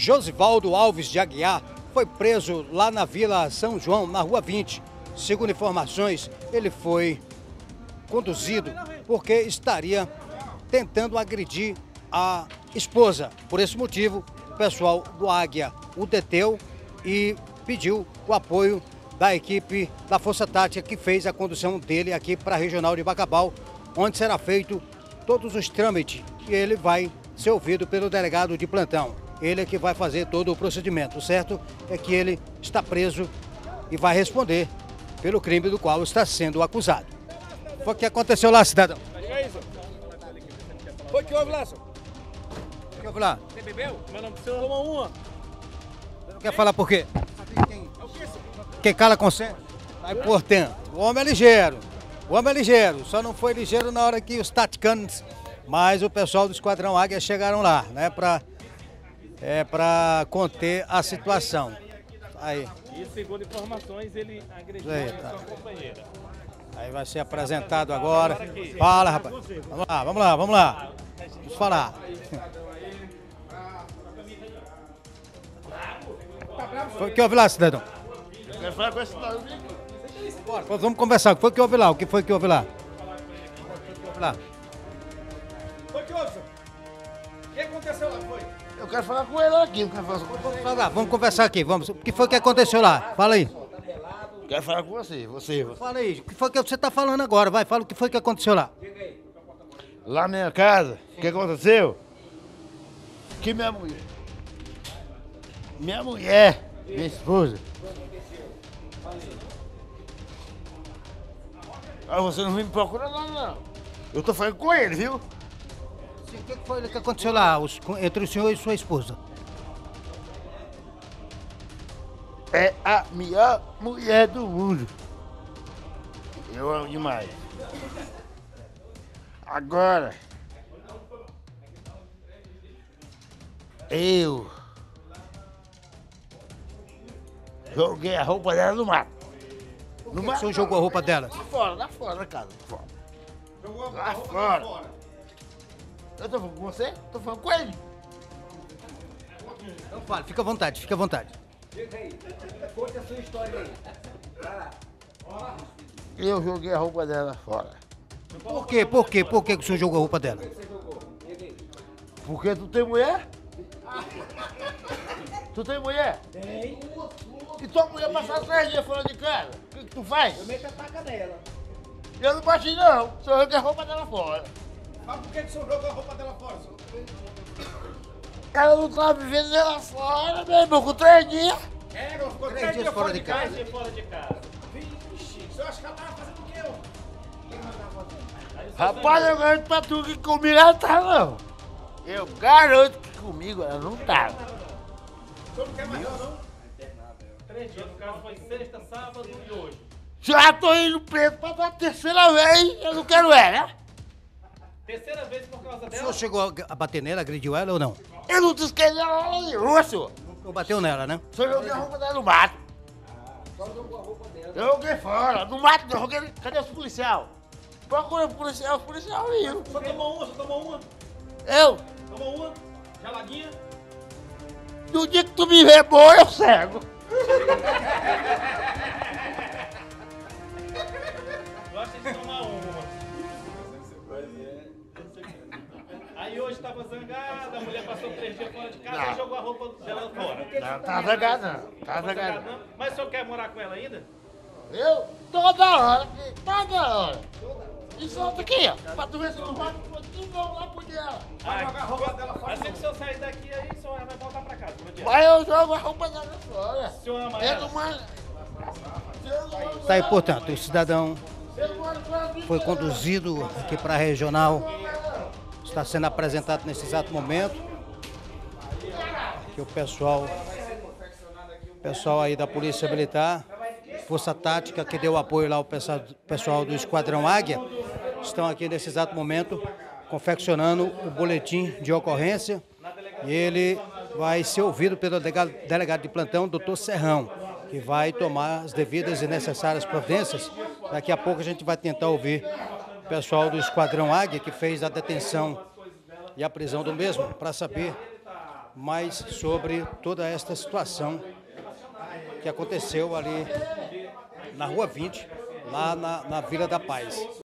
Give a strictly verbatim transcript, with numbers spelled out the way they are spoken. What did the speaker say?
Josivaldo Alves de Aguiar foi preso lá na Vila São João, na Rua vinte. Segundo informações, ele foi conduzido porque estaria tentando agredir a esposa. Por esse motivo, o pessoal do Águia o deteu e pediu o apoio da equipe da Força Tática que fez a condução dele aqui para a Regional de Bacabal, onde será feito todos os trâmites e ele vai ser ouvido pelo delegado de plantão. Ele é que vai fazer todo o procedimento. O certo é que ele está preso e vai responder pelo crime do qual está sendo acusado. Foi o que aconteceu lá, cidadão? Foi que houve lá, senhor? O que houve lá? Você bebeu? Mas não precisa tomar uma. Você não quer falar por quê? Quem cala consente? Aí, portanto, o homem é ligeiro. O homem é ligeiro. Só não foi ligeiro na hora que os taticanos, mas o pessoal do Esquadrão Águia chegaram lá, né? Pra, é, pra conter a situação. Aí. E segundo informações, ele agrediu Aí, a tá. sua companheira. Aí vai ser apresentado agora. Fala, rapaz. Vamos lá, vamos lá, vamos lá. Vamos falar. Foi o que houve lá, cidadão? Quer falar com esse cidadão? Bora, vamos conversar. O que foi que houve lá? O que foi que houve lá? O que houve lá? Foi que houve, senhor? O que aconteceu lá, foi? Eu quero falar com ele aqui, eu quero falar com Vamos falar, vamos conversar aqui. Vamos. O que foi que aconteceu lá? Fala aí. Quero falar com você, você, você. Fala aí. O que foi que você está falando agora? Vai, fala o que foi que aconteceu lá. Lá na minha casa, o que aconteceu? Que minha mulher. Minha mulher, minha esposa. Ah, você não vem me procurar lá, não. Eu tô falando com ele, viu? Sim, o que foi que aconteceu lá os- entre o senhor e sua esposa? É a melhor mulher do mundo. Eu amo demais. Agora, eu joguei a roupa dela no mato. Por que o senhor jogou a roupa dela? Lá fora, lá fora da casa, lá fora. Jogou lá fora. Eu tô falando com você? Tô falando com ele. Então fala, fica à vontade, fica à vontade. Eu joguei a roupa dela fora. Por quê? Por quê? Por que o senhor jogou a roupa dela? Porque tu tem mulher? Tu tem mulher? Tem. E tua mulher passar três dias fora de casa? O que, que tu faz? Eu meto a taca nela. Eu não bati não, só joguei a roupa dela fora. Mas por que que o senhor jogou a roupa dela fora, senhor? Ela não tá vivendo dela fora, meu irmão, com três dias. É, não ficou Três três dias dias fora fora de de casa. casa. Três dias fora de casa. Vixe, o senhor acha que ela tava fazendo o quê, ó? O que ela tava fazendo? Rapaz, eu garanto pra tu que comigo ela não tá não. Eu garanto que comigo ela não tá. O senhor não quer mais ela, não? Três dias, no caso foi sexta, sábado e hoje. Já tô indo preso pra dar a terceira vez, eu não quero ela, né? Terceira vez por causa O dela. senhor chegou a bater nela, agrediu ela ou não? Eu não desquei ela nenhuma, senhor. Ou bateu nela, né? Só joguei a roupa dela no mato. Eu joguei fora, no mato, eu joguei. Cadê os policial? Procura o policial, os policial viu. Só tomou uma, só tomou uma. Eu, Tomou uma. Geladinha. no dia que tu me vê bom, eu cego. Gosta de tomar uma. Aí hoje tava zangada, a mulher passou três dias fora de casa Não. e jogou a roupa dela fora. Não, tá zangado não, tá Tá zangado zangado, não. não? Mas o senhor quer morar com ela ainda? Eu, toda hora, toda hora. E solta aqui, ó, pra tu ver se não vai de novo lá pro dela. Vai jogar a roupa dela fora. Assim que o senhor sair daqui aí, o senhor vai voltar pra casa. Como é que é? Mas eu jogo a roupa dela fora. O senhor ama Eu ela? não mando. Eu não mando Tá aí, ela. portanto, o cidadão Eu não mando pra mim, foi conduzido aqui para a regional. Está sendo apresentado nesse exato momento. Que o pessoal, o pessoal aí da Polícia Militar, Força Tática, que deu apoio lá ao pessoal, pessoal do Esquadrão Águia, estão aqui nesse exato momento confeccionando o boletim de ocorrência. E ele vai ser ouvido pelo delegado, delegado de plantão, doutor Serrão, que vai tomar as devidas e necessárias providências. Daqui a pouco a gente vai tentar ouvir o pessoal do Esquadrão Águia, que fez a detenção e a prisão do mesmo, para saber mais sobre toda esta situação que aconteceu ali na Rua vinte, lá na, na Vila da Paz.